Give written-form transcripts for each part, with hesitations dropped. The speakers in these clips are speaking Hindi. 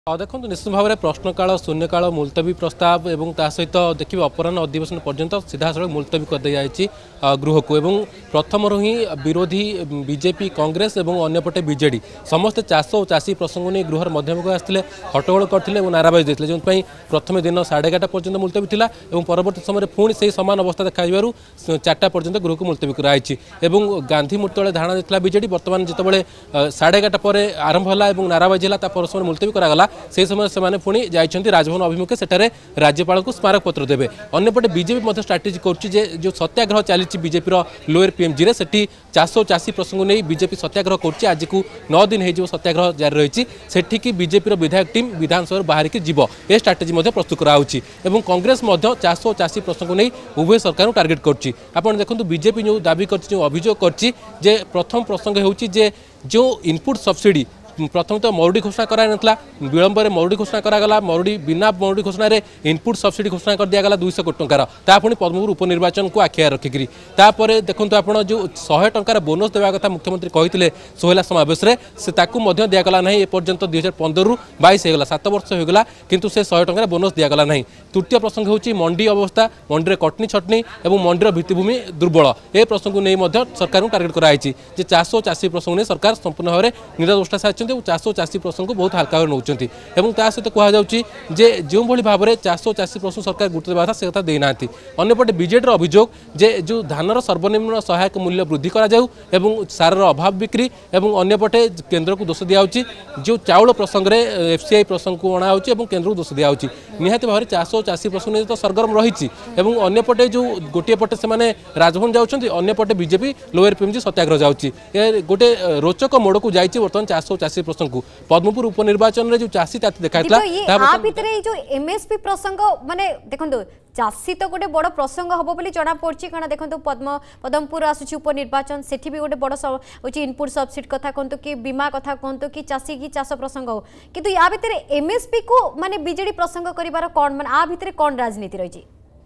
देखो निश्चित भाव में प्रश्नकाल शून्यकाल मुलतवी प्रस्ताव और सहित देखिए अपराह अधिवेशन पर्यंत सीधा सड़क मुलतवी कर दी जाए गृह को एवं प्रथम ही विरोधी बीजेपी कांग्रेस और अन्यपटे बीजेडी समस्ते चाष और चाषी प्रसंग नहीं गृहर मध्यम को आसते हट्टगोल करते नाराबाजी देते जो प्रथम दिन 11:30 पर्यंत मुलतवी थिला और परवर्त समय पुणी से सामान अवस्था देखा 4टा पर्यंत गृह को मुलतवी कराई गांधी मूर्ति धारणा देता बीजेडी बर्तमान जिते 11:30 पर आरंभ है नाराबाजी है समय मुलतवी करागला से समय से पुणी जाइछन्ति राजभवन अभिमुखे सेठारे राज्यपाल को स्मारक पत्र देवे अन्यपटे बीजेपी स्ट्राटेजी कर जो सत्याग्रह चली बीजेपी लोअर पीएमजी रे सेठी चाष और चाषी प्रसंग नहीं बीजेपी सत्याग्रह कर आज को 9 दिन हो सत्याग्रह जारी रही सेठी बीजेपी विधायक टीम विधानसभा बाहर की जीव ए स्ट्राटेजी प्रस्तुत कराउछि एवं कांग्रेस चाष और चाषी प्रसंग नहीं उभय सरकार टार्गेट करछि आपण देखंतु बीजेपी जो दाबी करछि जो अभियोग करछि जे प्रथम प्रसंग होछि जे जो इनपुट सब्सिडी प्रथम तो मरुड़ी घोषणा करा नथला विलंब में मरुड़ी घोषणा करागला मरुड़ी बिना मरुड़ी घोषणा रे इनपुट सब्सिडी घोषणा कर दिया गला 200 कोटी टंकार ता पुणी पद्मपुर उपनिर्वाचन को आखिया रखिकी तापर देखंतु आपण जो 100 टंकार बोनस देवा कथा मुख्यमंत्री कहितले सोहेला समावेश रे से ताकू मध्य दिया गला नहीं ए पर्यंत 2015 रु 22 हेगला 7 वर्ष होगला किंतु से 100 टंकार बोनस दिया गला नहीं। तृतीय प्रसंग होची मंडी अवस्था मंडी रे कटनी छटनी एवं मंडी भित्तिभूमि दुर्बल ए प्रसंग नहीं मध्य सरकार को टार्गेट कराई जे चाष और चाषी प्रसंग नहीं सरकार संपूर्ण भाव में निरदोष्टा सारी चाष और चाषी प्रसंग को बहुत हल्का नौकरी सहित कहुचे जो भाव में चाष और चाषी प्रसंग सरकार गुरुत्व देवा से कथा देना अन्यपटे बीजेडी अभियोग जे जो धानर सर्वनिम्न सहायक मूल्य वृद्धि करा सार अभाव बिक्री और अन्यपटे केन्द्र को दोष दिया जो चाउल प्रसंग में एफसीआई प्रसंग को अणा केन्द्र को दोष दिया निहाती भाव में चाष और चाषी प्रसंग तो सरगरम रही अन्यपटे जो गोटे पटे से राजभवन जाऊँच अन्यपटे बीजेपी लोअर पीएमजी सत्याग्रह जाऊँगी गोटे रोचक मोड़ को जाइए बर्तमान चाष और चाषी प्रसंग को पद्मपुर उपनिर्वाचन में जो चाषी ताती देखा जो एमएसपी प्रसंग माने देखो चाषी तो गोटे बड़ प्रसंग हम बोली जना पड़ी कारण देखो पद्मपुर आसूँ उपनिर्वाचन से भी गोटे बड़ इनपुट सब्सिडी कथा कहतु कि बीमा कथा कहतु कि चाषी की चाष प्रसंग हो किंतु या भितर एमएसपी को माने बीजेडी प्रसंग कर कौन मान आ भितर कौन राजनीति रही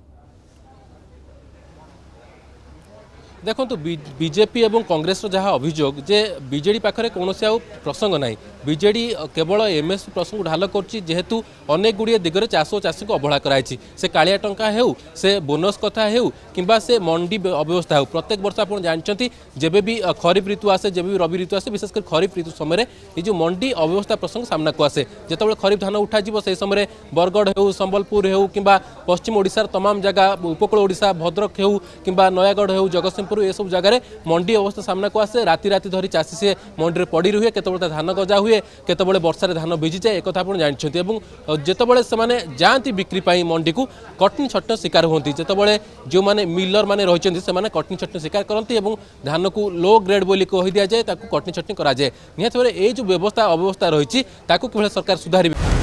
देखो बीजेपी और कांग्रेस जहाँ अभियोग जे बीजेडी पाखरे कौन से प्रसंग ना बीजेडी केवल एमएसपी प्रसंग ढाल करेतु अनेक गुड़िए दिगरे चाष और चाषी को अवहेला कराई से कालिया टंका हो से बोनस कथा हो कि से मंडी अव्यवस्था हो प्रत्येक वर्ष आप जानते जब भी खरीफ ऋतु आसे जब भी रवि ऋतु आसे विशेषकर खरीफ ऋतु समय ये जो मंडी अव्यवस्था प्रसंग सामना को आसे जो खरीफ धान उठा से समय बरगढ़ हो संबलपुर हो कि पश्चिम ओडिशार तमाम जगह उपकूल ओडिशा भद्रक हो कि नयागढ़ हो जगतसिंहपुर ये सब जगह मंडी अवस्था सामना को आसे राति राति धरी चाषी से मंडी में पड़ी रुहे केतबेले धान गजा हुए केतबेले वर्षा धान भिजी जाए एक आप जानते जितेबाला से जाती बिक्री मंडी को कटनी छटनी शिकार होती जितेबाला जो मैंने मिलर मैंने रही से कटनी छटनी शिकार करती धान को लो ग्रेड बोली कही दि जाए कटनी छटनी कराए निहत भाव में ये जो व्यवस्था अव्यवस्था रही सरकार सुधार